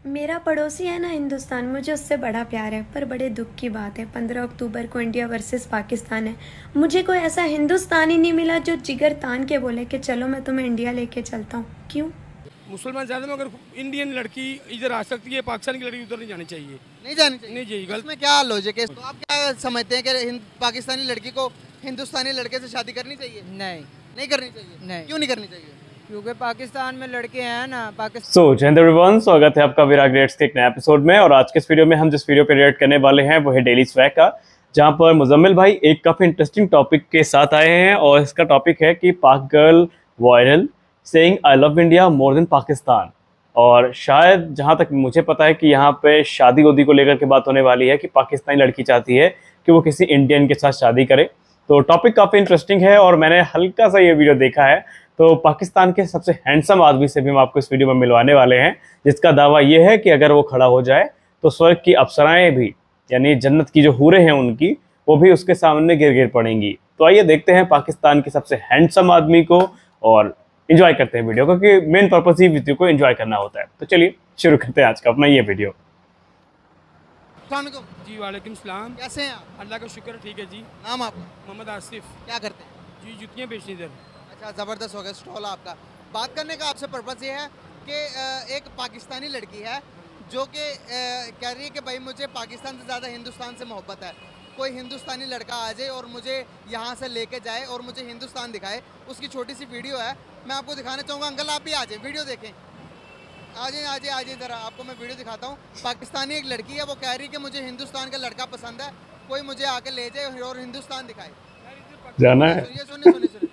मेरा पड़ोसी है ना हिंदुस्तान, मुझे उससे बड़ा प्यार है। पर बड़े दुख की बात है, 15 अक्टूबर को इंडिया वर्सेस पाकिस्तान है। मुझे कोई ऐसा हिंदुस्तानी नहीं मिला जो जिगर तान के बोले कि चलो मैं तुम्हें इंडिया लेके चलता हूँ। क्यों? मुसलमान ज़्यादा में अगर इंडियन लड़की इधर आ सकती है, पाकिस्तान की लड़की उधर नहीं जानी चाहिए। नहीं जानी चाहिए। नहीं जी, गलत। इसमें क्या लॉजिक है? तो आप क्या समझते हैं कि पाकिस्तानी लड़की को हिंदुस्तानी लड़के से शादी करनी चाहिए? नहीं नहीं करनी चाहिए। नहीं, क्यों नहीं करनी चाहिए? क्योंकि पाकिस्तान में लड़के हैं ना पाकिस्तान। सो जय हिंद एवरीवन, स्वागत है आपका विराग रेट्स के एक नए एपिसोड में। और आज के इस वीडियो में हम जिस वीडियो पे रिएक्ट करने वाले हैं वो है डेली स्वैग का, जहां पर मुजम्मिल भाई एक काफी इंटरेस्टिंग टॉपिक के साथ आए हैं। और इसका टॉपिक है कि Pak girl viral saying I love India more than Pakistan. और शायद जहां तक मुझे पता है कि यहाँ पे शादी उदी को लेकर के बात होने वाली है कि पाकिस्तानी लड़की चाहती है कि वो किसी इंडियन के साथ शादी करे। तो टॉपिक काफ़ी इंटरेस्टिंग है और मैंने हल्का सा ये वीडियो देखा है। तो पाकिस्तान के सबसे हैंडसम आदमी से भी हम आपको इस वीडियो में मिलवाने वाले हैं, जिसका दावा ये है कि अगर वो खड़ा हो जाए तो स्वर्ग की अप्सराएं भी, यानी जन्नत की जो हूरें हैं उनकी, वो भी उसके सामने गिर गिर पड़ेंगी। तो आइए देखते हैं पाकिस्तान के सबसे हैंडसम आदमी को और एंजॉय करते हैं वीडियो को, क्योंकि मेन पर्पस ही वीडियो को एंजॉय करना होता है। तो चलिए शुरू करते हैं आज का अपना ये वीडियो। अस्सलाम वालेकुम। जी वालेकुम सलाम। कैसे हैं आप? अल्लाह का शुक्र, ठीक है जी। नाम आपका? मोहम्मद आसिफ। क्या करते हैं? जी, जुतियाँ बेचनी इधर। अच्छा, ज़बरदस्त हो गया स्टॉल आपका। बात करने का आपसे पर्पज़ ये है कि एक पाकिस्तानी लड़की है जो कि कह रही है कि भाई मुझे पाकिस्तान से ज़्यादा हिंदुस्तान से मोहब्बत है। कोई हिंदुस्तानी लड़का आ जाए और मुझे यहाँ से लेके जाए और मुझे हिंदुस्तान दिखाए। उसकी छोटी सी वीडियो है, मैं आपको दिखाना चाहूँगा। अंकल आप भी आ जाए, वीडियो देखें। आ जाइए ज़रा, आपको मैं वीडियो दिखाता हूँ। पाकिस्तानी एक लड़की है, वो कह रही है कि मुझे हिंदुस्तान का लड़का पसंद है, कोई मुझे आके ले जाए और हिंदुस्तान दिखाए। जाना है। सुनिए।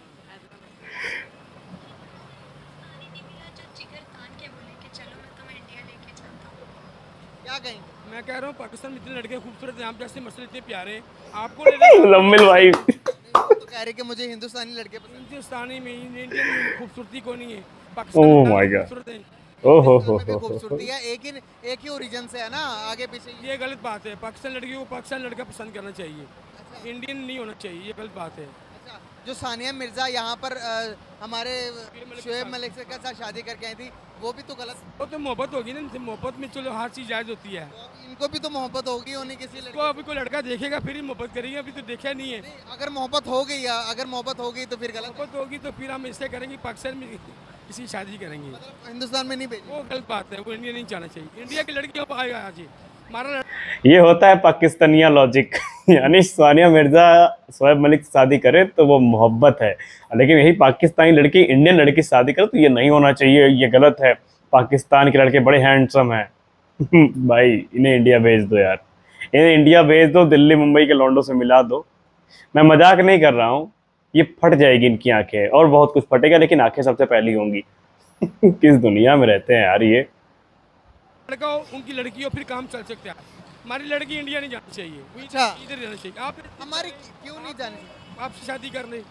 क्या कहेंगे? मैं कह रहा हूँ पाकिस्तान में इतने लड़के खूबसूरत हैं, आप जैसे मसले इतने प्यारे हैं, आपको लेने मुजम्मिल भाई तो कह रही कि मुझे हिंदुस्तानी लड़के पसंद हिंदुस्तानी में इंडियन में खूबसूरती को नहीं है। Oh Pakistan my God. खूबसूरत है। ओहो है। हो में भी खूबसूरती है, एक ही ओरिजिन से है ना, आगे पीछे ये गलत बात है। पाकिस्तान लड़की को पाकिस्तान लड़का पसंद करना चाहिए, इंडियन नहीं होना चाहिए, ये गलत बात है। अच्छा, जो सानिया मिर्जा यहाँ पर हमारे शोएब मलिक से साथ शादी करके आई थी, वो भी तो गलत। वो तो मोहब्बत होगी ना, मोहब्बत में चलो हर चीज़ जायज़ होती है। तो इनको भी तो मोहब्बत होगी होनी किसी लड़के को अभी कोई लड़का देखेगा फिर ही मोहब्बत करेंगे, अभी तो देखा नहीं है। अगर मोहब्बत हो गई तो फिर गलत। मोहब्बत होगी तो फिर हम इससे करेंगे, पाकिस्तान में किसी शादी करेंगे। मतलब हिंदुस्तान में नहीं भेजी। वो गलत बात है, वो इंडिया नहीं जाना चाहिए। इंडिया की लड़की अब आएगा आज ही हमारा ये होता है पाकिस्तानिया लॉजिक यानी सानिया मिर्जा शोएब मलिक से शादी करे तो वो मोहब्बत है, लेकिन यही पाकिस्तानी लड़की इंडियन लड़की से शादी करे तो ये नहीं होना चाहिए, ये गलत है। पाकिस्तान के लड़के बड़े हैंडसम हैं भाई, इन्हें इंडिया भेज दो यार, इन्हें इंडिया भेज दो, दिल्ली मुंबई के लॉन्डो से मिला दो। मैं मजाक नहीं कर रहा हूँ, ये फट जाएगी इनकी आंखें और बहुत कुछ फटेगा, लेकिन आंखें सबसे पहली होंगी किस दुनिया में रहते हैं यार ये। लड़का हो, उनकी लड़की हो, फिर काम चल सकता है। हमारी लड़की इंडिया नहीं जानी चाहिए, वो अच्छा। इधर रहना चाहिए। आप हमारी क्यों नहीं जानी? आपसे शादी कर ले।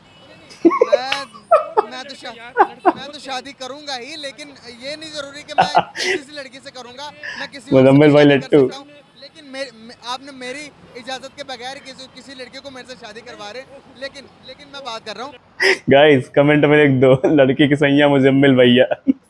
मैं तो शादी करूंगा ही, लेकिन ये नहीं जरूरी कि मैं किसी लड़की से करूंगा। मैं किसी और से मुजम्मिल भाई शादी कर लट्टू। सकता हूं, लेकिन आपने मेरी इजाजत के बगैर किसी लड़के को मेरे से शादी करवा रहे। लेकिन मैं बात कर रहा हूँ। गाइस कमेंट में लिख दो लड़की की सैया मुजम्मिल भैया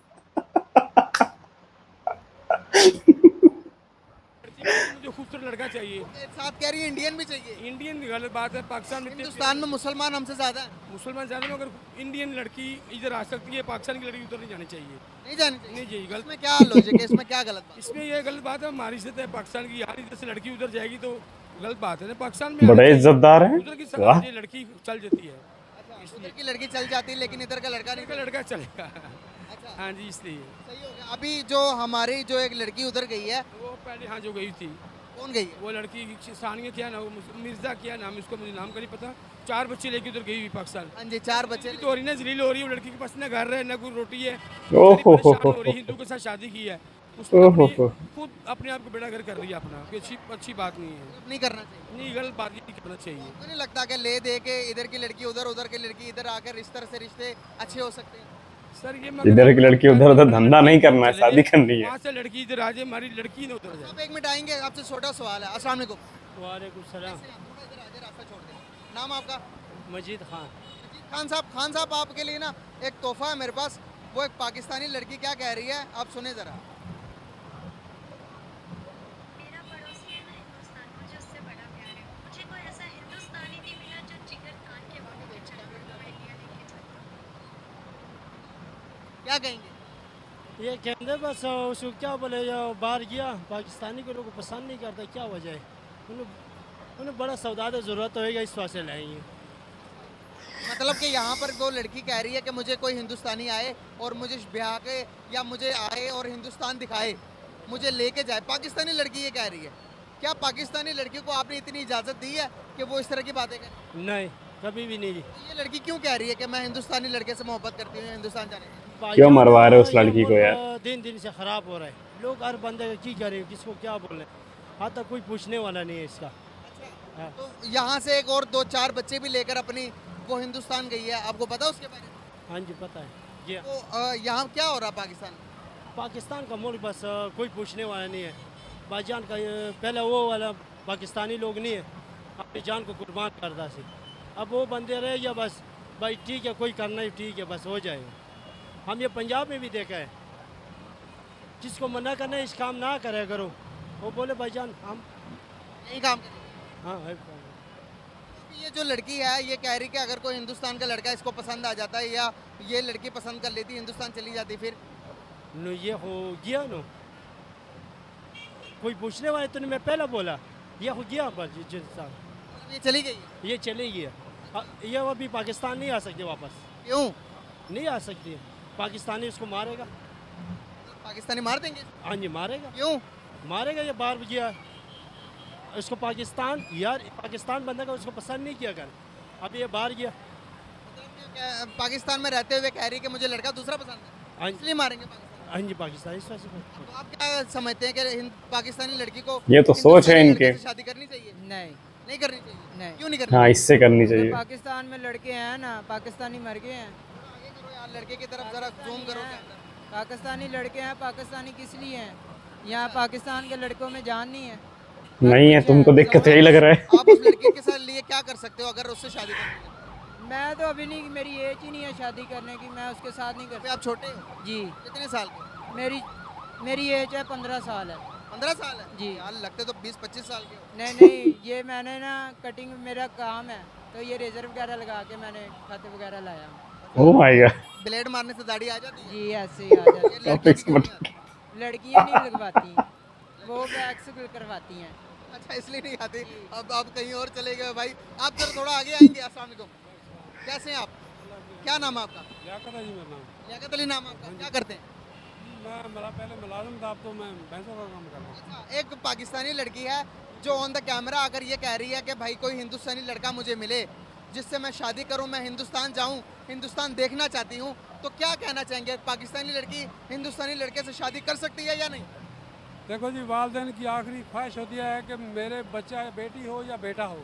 मुझे खूबसूरत लड़का चाहिए। साथ कह रही है इंडियन भी चाहिए। इंडियन गलत बात है। पाकिस्तान में हिंदुस्तान में मुसलमान हमसे ज्यादा है। मुसलमान ज़्यादा में अगर इंडियन लड़की इधर आ सकती है, पाकिस्तान की लड़की उधर नहीं जानी चाहिए। नहीं जानी चाहिए। नहीं जी, गलत। इसमें क्या लॉजिक है? इसमें क्या गलत बात? इसमें ये गलत बात है, हमारी इज्जत है पाकिस्तान की, यार इधर से लड़की उधर जाएगी तो गलत बात है ना। पाकिस्तान में बड़े इज्जतदार हैं। उधर की वाह। ये लड़की चल जाती है, उधर की लड़की चल जाती है, लेकिन इधर का लड़का नहीं। इधर का लड़का चलेगा। अच्छा, हाँ जी, इसलिए सही हो गया। अभी जो हमारी जो एक लड़की उधर गई है, वो पहले हाँ जो गई थी, कौन गई है? वो लड़की सानिया क्या नाम, मिर्जा क्या नाम, इसको मुझे नाम का नहीं पता। 4 बच्चे लेके उधर गई हुई पाकिस्तान। हाँ जी, 4 बच्चे। तो हो रही ना, जलील हो रही है वो लड़की के पास, ना घर है ना कोई रोटी है, ओहो परेशान हो रही है। हिंदू के साथ शादी की है उसने, खुद अपने आप को बेड़ा घर कर रही है अपना, कि अच्छी बात नहीं है। नहीं करना चाहिए। नहीं, गलत बात नहीं करना चाहिए। तो नहीं लगता कि ले दे के इधर की लड़की उधर, उधर की लड़की इधर आकर इस तरह से रिश्ते अच्छे हो सकते हैं? सर ये इधर की लड़की उधर उधर धंधा नहीं करना है, शादी करनी है। वहाँ से लड़की इधर आ जाए, हमारी लड़की ना उधर जाए। आप एक मिनट आएंगे, आपसे छोटा सवाल है। अस्सलाम वालेकुम। वालेकुम सलाम। थोड़ा इधर आ जाए, रास्ता छोड़ दें। नाम आपका? मजीद खान। खान साहब आपके लिए ना एक तोहफा है मेरे पास। वो एक पाकिस्तानी लड़की क्या कह रही है, आप सुने जरा। क्या कहेंगे? ये कहते बस उसको क्या बोले, जो बाहर गया पाकिस्तानी को लोगों को पसंद नहीं करता, क्या वजह है? उन्हें बड़ा सौदा ज़रूरत होएगा, इस वास्ते लाएंगे। मतलब कि यहाँ पर वो लड़की कह रही है कि मुझे कोई हिंदुस्तानी आए और मुझे ब्याह के या मुझे आए और हिंदुस्तान दिखाए, मुझे लेके जाए। पाकिस्तानी लड़की ये कह रही है। क्या पाकिस्तानी लड़की को आपने इतनी इजाज़त दी है कि वो इस तरह की बातें करे? नहीं, कभी भी नहीं। ये लड़की क्यों कह रही है कि मैं हिंदुस्तानी लड़के से मोहब्बत करती हूँ, हिंदुस्तान जाने की? क्यों मरवा रहे हो उस लड़की को यार? दिन दिन से ख़राब हो रहा है, लोग हर बंदे की करें, किसको क्या बोले, हाँ तक कोई पूछने वाला नहीं है इसका। हाँ। तो यहाँ से एक और 2-4 बच्चे भी लेकर अपनी वो हिंदुस्तान गई है, आपको पता है उसके बारे में? हाँ जी पता है जी। तो यहाँ क्या हो रहा पाकिस्तान? पाकिस्तान का मुल्क बस कोई पूछने वाला नहीं है। भाईजान का पहले वो वाला पाकिस्तानी लोग नहीं है, अपनी जान को कुर्बान करता सी। अब वो बंदे रहे या बस भाई ठीक है, कोई करना ही ठीक है, बस हो जाएगा। हम ये पंजाब में भी देखा है, जिसको मना करना है इस काम ना करे करो, वो बोले भाईजान हम यही काम करें। हाँ है। ये जो लड़की है ये कह रही कि अगर कोई हिंदुस्तान का लड़का इसको पसंद आ जाता है या ये लड़की पसंद कर लेती, हिंदुस्तान चली जाती, फिर नो ये हो गया नो, कोई पूछने वाले तो नहीं, मैं पहले बोला ये हो गया बस हिंदुस्तान, ये चली गई? ये चले गया। ये अभी पाकिस्तान नहीं आ सकते वापस। क्यों नहीं आ सकती, पाकिस्तानी उसको मारेगा। पाकिस्तानी मार देंगे? हाँ जी मारेगा। क्यों मारेगा? ये बाहर गया, उसको पाकिस्तान यार पाकिस्तान बंदा का उसको पसंद नहीं किया कर, अब ये बाहर गया। पाकिस्तान में रहते हुए कह रही है कि मुझे लड़का दूसरा पसंद है, हाँ इसलिए मारेंगे पाकिस्तान? हाँ जी पाकिस्तान इस वजह से। तो आप क्या समझते हैं कि पाकिस्तानी लड़की को ये तो सोच है हिंदुस्तानी इनके। लड़के से शादी करनी चाहिए? नहीं नहीं करनी चाहिए? नहीं। क्यों नहीं करनी? हाँ इससे करनी जो चाहिए। पाकिस्तान में लड़के हैं ना, पाकिस्तानी मर गए हैं। आगे करो यार, लड़के की तरफ जरा जूम करो। पाकिस्तानी लड़के हैं, पाकिस्तानी किस लिए हैं? यहाँ पाकिस्तान के लड़कों में जान नहीं है। नहीं है, तुमको देख के तो यही लग रहा है। आप उस लड़की के साथ लिए क्या कर सकते हो अगर उससे शादी करनी है? मैं तो अभी नहीं, मेरी एज ही नहीं है शादी करने की, मैं उसके साथ नहीं कर अभी आप छोटे हो? जी। कितने साल के? मेरी एज है 15 साल है। 15 साल है जी। यार, लगते तो 20-25 साल के हो। नहीं, ये मैंने ना कटिंग मेरा काम है, तो ये रेजर वगैरह लगा के मैंने खत वगैरह लाया हूँ। Oh my God. ब्लेड मारने से दाढ़ी आ जाती है? जी ऐसे ही आ जाती है। टॉपिक्स मत। लड़कियाँ नहीं लगवाती, वो वैक्स करवाती हैं। अच्छा, इसलिए नहीं आती। अब आप कहीं और चले गए भाई। आप जरा थोड़ा आगे आएंगे? अस्सलाम वालेकुम, कैसे हैं आप? क्या नाम है आपका? लियाकत है जी मेरा नाम। लियाकत अली नाम है आपका, क्या करते हैं? मेरा पहले मुलाजिम था, अब तो मैं भैंसों का काम कर रहा हूँ। अच्छा, एक पाकिस्तानी लड़की है जो ऑन द कैमरा आकर ये कह रही है कि भाई कोई हिंदुस्तानी लड़का मुझे मिले जिससे मैं शादी करूं, मैं हिंदुस्तान जाऊं, हिंदुस्तान देखना चाहती हूं। तो क्या कहना चाहेंगे, पाकिस्तानी लड़की हिंदुस्तानी लड़के से शादी कर सकती है या नहीं? देखो जी, वालदेन की आखिरी ख्वाहिश होती है कि मेरे बच्चा बेटी हो या बेटा हो।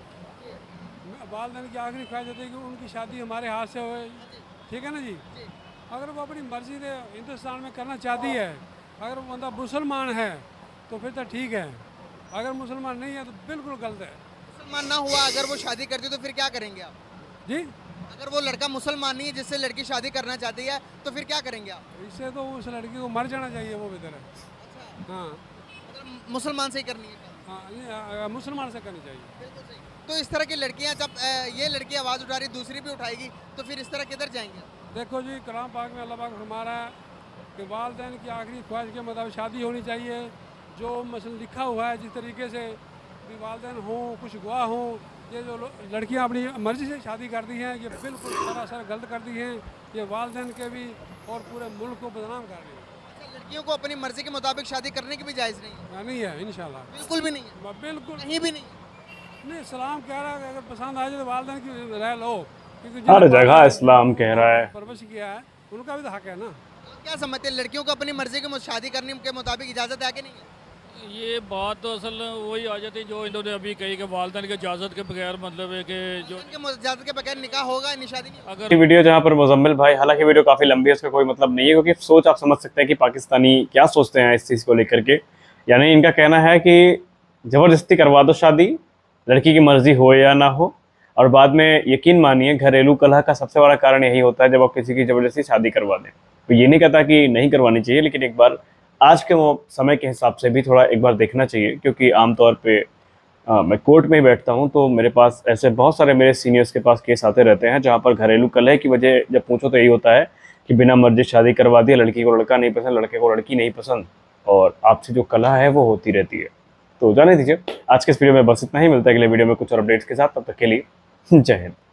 वालदेन की आखिरी ख्वाहिश होती है कि उनकी शादी हमारे हाथ से हो। ठीक है ना जी? अगर वो अपनी मर्जी से हिंदुस्तान में करना चाहती है, अगर वो बंदा मुसलमान है तो फिर तो ठीक है, अगर मुसलमान नहीं है तो बिल्कुल गलत है। मुसलमान ना हुआ अगर वो शादी करती तो फिर क्या करेंगे आप? जी, अगर वो लड़का मुसलमान नहीं है जिससे लड़की शादी करना चाहती है तो फिर क्या करेंगे आप? इससे तो उस लड़की को मर जाना चाहिए, वो बेहतर है। हाँ मतलब मुसलमान से ही करनी है? हाँ, मुसलमान से करनी चाहिए। तो इस तरह की लड़कियां जब ये लड़की आवाज़ उठा रही, दूसरी भी उठाएगी, तो फिर इस तरह किधर जाएंगे? देखो जी, कलाम पाक में अल्लाह पाक फरमा रहा है कि वालदैन की आखिरी ख्वाहिश के मुताबिक शादी होनी चाहिए। जो मसलन लिखा हुआ है जिस तरीके से भी वालदैन हों, कुछ गवाह हों, ये जो लड़कियां अपनी मर्ज़ी से शादी करती हैं, ये बिल्कुल सरासर गलत करती हैं। ये वालदैन के भी और पूरे मुल्क को बदनाम कर रही हैं। लड़कियों को अपनी मर्जी के मुताबिक शादी करने की भी जायज़ नहीं है? नहीं है इंशाल्लाह, बिल्कुल भी नहीं है? बिल्कुल कहीं भी नहीं? नहीं। इस्लाम कह रहा है कि अगर पसंद आ जाए तो वालदैन की राय लो, क्योंकि हर जगह इस्लाम कह रहा है। परवरिश किया है, उनका भी तो हक है ना। क्या समझते हैं, लड़कियों को अपनी मर्जी की शादी करने के मुताबिक इजाज़त है कि नहीं है? ये बात तो असल वही आ जाती है जो इन्होंने अभी कही कि वालदैन की इजाज़त के बगैर, मतलब है कि जो इजाज़त के बगैर निकाह होगा, शादी नहीं? अगर वीडियो जहाँ पर मुजम्मिल भाई, हालांकि वीडियो काफ़ी लंबी है, उसका कोई मतलब नहीं है, क्योंकि सोच आप समझ सकते हैं कि पाकिस्तानी क्या सोचते हैं इस चीज़ को लेकर के। यानी इनका कहना है कि ज़बरदस्ती करवा दो शादी, लड़की की मर्ज़ी हो या ना हो। और बाद में यकीन मानिए, घरेलू कलह का सबसे बड़ा कारण यही होता है जब आप किसी की ज़बरदस्ती शादी करवा दें। तो ये नहीं कहता कि नहीं करवानी चाहिए, लेकिन एक बार आज के वो समय के हिसाब से भी थोड़ा एक बार देखना चाहिए। क्योंकि आमतौर पे मैं कोर्ट में ही बैठता हूँ, तो मेरे पास ऐसे बहुत सारे मेरे सीनियर्स के पास केस आते रहते हैं जहाँ पर घरेलू कलह की वजह जब पूछो तो यही होता है कि बिना मर्जी शादी करवा दी, लड़की को लड़का नहीं पसंद, लड़के को लड़की नहीं पसंद, और आपसे जो कला है वो होती रहती है। तो जाने दीजिए, आज के इस वीडियो में बस इतना ही। मिलता है अगले वीडियो में कुछ और अपडेट्स के साथ। तब तक के लिए जय हिंद।